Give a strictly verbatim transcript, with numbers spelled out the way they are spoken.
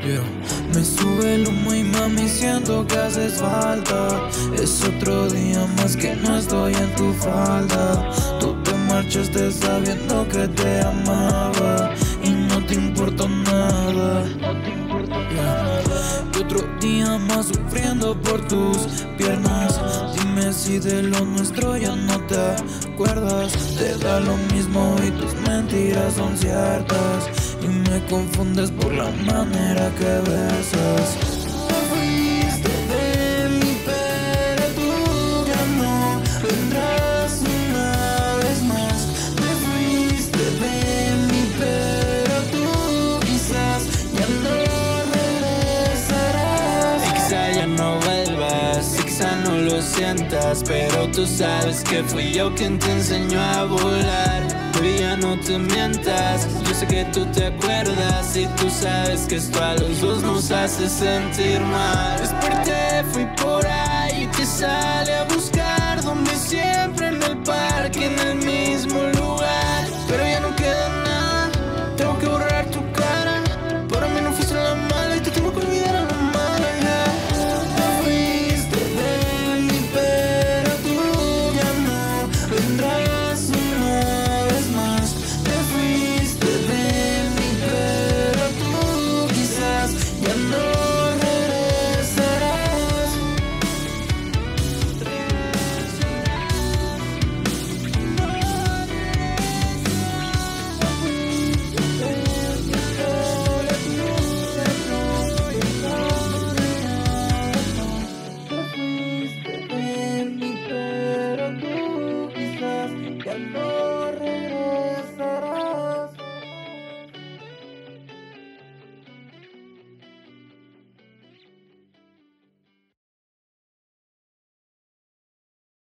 Yeah. Me sube el humo y mami siento que haces falta. Es otro día más que no estoy en tu falda. Tú te marchaste sabiendo que te amaba y no te importó nada. Yeah. Y otro día más sufriendo por tus piernas. Dime si de lo nuestro ya no te acuerdas. Te da lo mismo y tus mentiras son ciertas. Y me confundes por la manera que besas. Te fuiste de mí, pero tú ya no vendrás una vez más. Te fuiste de mí, pero tú quizás ya no regresarás. Y quizá ya no vuelvas, y quizá no lo sientas, pero tú sabes que fui yo quien te enseñó a volar. Baby, ya no te mientas, yo sé que tú te acuerdas y tú sabes que esto a los dos nos hace sentir mal. Desperté, fui por ahí, te sale a buscar donde siempre, en el parque, en el